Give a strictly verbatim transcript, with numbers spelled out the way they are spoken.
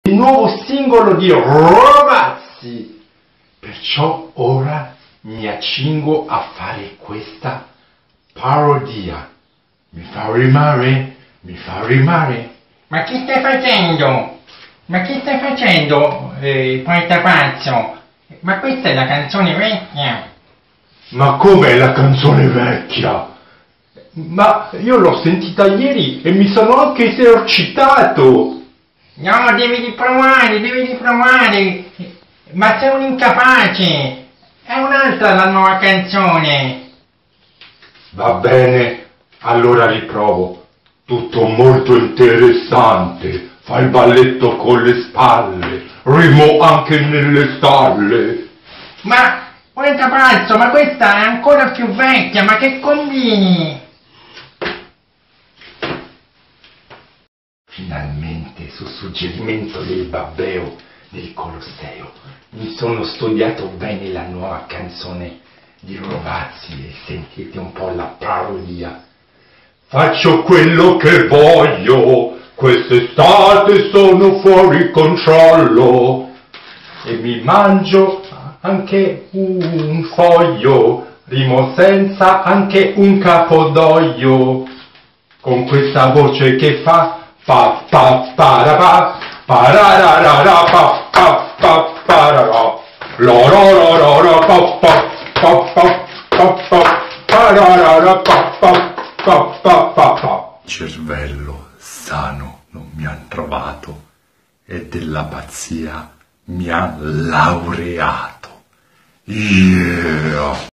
il nuovo singolo di Rovazzi. Perciò ora mi accingo a fare questa parodia. Mi fa rimare, mi fa rimare. Ma che stai facendo? Ma che stai facendo, eh, Poetapazzo? Ma questa è la canzone vecchia. Ma com'è la canzone vecchia? Ma io l'ho sentita ieri e mi sono anche esercitato. No, devi riprovare, devi riprovare. Ma sei un incapace. È un'altra la nuova canzone. Va bene, allora riprovo. Tutto molto interessante. Fa il balletto con le spalle. Rimo anche nelle stalle. Ma, Poetapazzo, ma questa è ancora più vecchia, ma che combini? Finalmente, su suggerimento del Babbeo del Colosseo, mi sono studiato bene la nuova canzone di Rovazzi e sentite un po' la parodia. Faccio quello che voglio, quest'estate sono fuori controllo e mi mangio anche un foglio, rimo senza anche un capodoglio, con questa voce che fa pa pa parapa parararara pa pa pa parara lo ro ro ro ro pa pa pa pa pa pa pararara pa pa pa pa pa pa. Cervello sano non mi han trovato e della pazzia mi han laureato. Yeah!